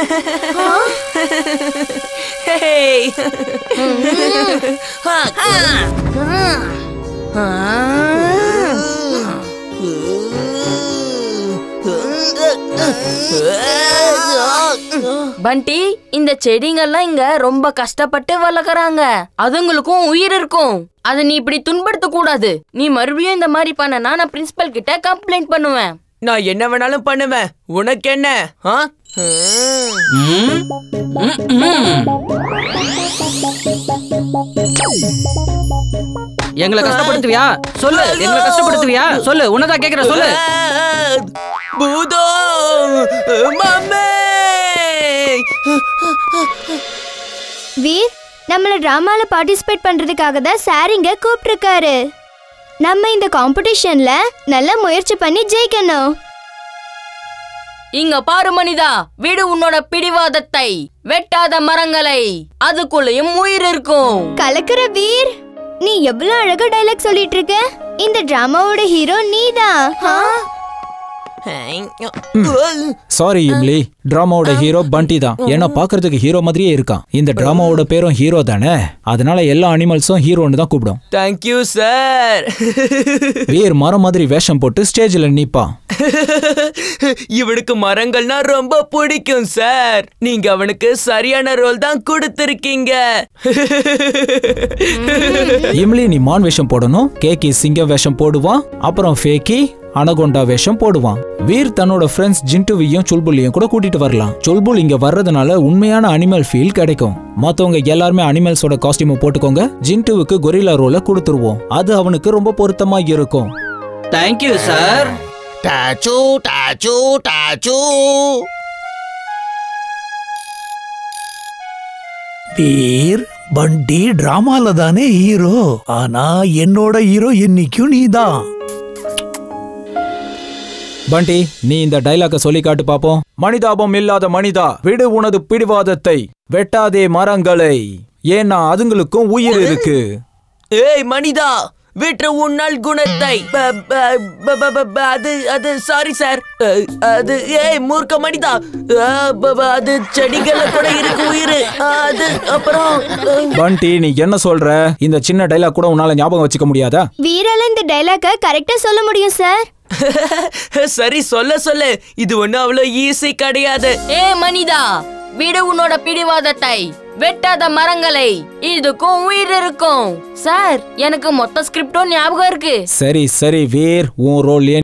பண்டி, இந்த செடிங்கெல்லாம் இங்க ரொம்ப கஷ்டப்பட்டு வளர்க்கறாங்க. அதுங்களுக்கும் உயிர் இருக்கும். அத நீ இப்படி துன்படுத்த கூடாது. நீ மறுபடியும் இந்த மாதிரி பண்ணனா நான் பிரின்சிபல் கிட்ட கம்ப்ளைண்ட் பண்ணுவேன். நான் என்ன வேணாலும் பண்ணுவேன். உனக்கு என்ன? எங்களை கஷ்டப்படுத்துவியா? சொல்லு. எங்களை கஷ்டப்படுத்துவியா? சொல்லு. உன்னதான் கேக்குற, சொல்லு. பூதம் மாமே. வீர், நம்மள டிராமால பார்ட்டிசிபேட் பண்றதுக்காக தான் சார் இங்க கூப்பிட்டிருக்காரு. நம்ம இந்த காம்படிஷன்ல நல்ல முயற்சி பண்ணி ஜெயிக்கணும். இங்க பாரு மனிதா, விடு உன்னோட பிடிவாதத்தை. வெட்டாத மரங்களை, அதுக்குள்ளேயும் உயிர் இருக்கும். கலக்குற வீர், நீ எவ்வளவு அழகா டைலாக் சொல்லிட்டு இருக்க. இந்த டிராமாவோட ஹீரோ நீதான். சாரி இம்லி, டிராமாவோட ஹீரோ பண்டி தான். ஏன்னா பாக்குறதுக்கு ஹீரோ மாதிரியே இருக்கான். இந்த டிராமாவோட பேரும் ஹீரோ தானே, அதனால எல்லா அனிமல்ஸும் ஹீரோன்னு தான் கூப்பிடும். Thank you sir. வீர் மரம் மாதிரி வேஷம் போட்டு ஸ்டேஜ்ல நிப்பான். இவனுக்கு மரங்கள்னா ரொம்ப பிடிக்கும் சார். நீங்க அவனுக்கு சரியான ரோல் தான் கொடுத்திருக்கீங்க. இம்லி நீ மான் வேஷம் போடணும், கேக்கி சிங்கம் வேஷம் போடுவான், அப்புறம் ஃபேக்கி அனகொண்டா வேஷம் போடுவான். வீர் தன்னோட ஃப்ரெண்ட்ஸ் ஜின்டுவையும் சுல்புலையும் கூட கூட்டிட்டு வரலாம். சுல்புல் இங்க வர்றதுனால உண்மையான அனிமல் ஃபீல் கிடைக்கும். மத்தவங்க எல்லாருமே அனிமல்ஸோட காஸ்டியூம் போட்டுக்கோங்க. ஜின்டுவுக்கு கொரில்லா ரோல கொடுத்துருவோம். அது அவனுக்கு ரொம்ப பொருத்தமா இருக்கும். Thank you sir. டாச்சு டாச்சு டாச்சு. வீர், பண்டி டிராமால தானே ஹீரோ. ஆனா என்னோட ஹீரோ என்னைக்கும் நீதான். பண்டி, நீ இந்த டைலாக சொல்லி காட்டு பாப்போம். மனிதாபம் இல்லாத மனிதா, விடு உனது பிடிவாதத்தை. வெட்டாதே மரங்களை, ஏன்னா அதுங்களுக்கும் உயிர் இருக்கு. ஏய் மனிதா, விற்ற உன்னால் குணத்தை. அது சாரி சார். அது ஏய் மூர்க்க மனிதா, அது செடிகள கூட இருக்கு உயிர். அது அப்புறம் பண்டி, நீ என்ன சொல்ற? இந்த சின்ன டைலாக் கூட உன்னால ஞாபகம் வச்சுக்க முடியாதா? வீரால இந்த டைலாக கரெக்டா சொல்ல முடியும் சார். சரி, சொல்லு. இது ஒண்ணு அவ்வளவு ஈஸி கிடையாது. ஏ மனிதா, விடு உன்னோட பிடிவாதத்தை. வெட்டாத மரங்களை, இதுக்கும் உயிர் இருக்கும். சார், எனக்கு மொத்த ஸ்கிரிப்டும் ஞாபகம் இருக்கு. சரி வீர், உன் ரோல்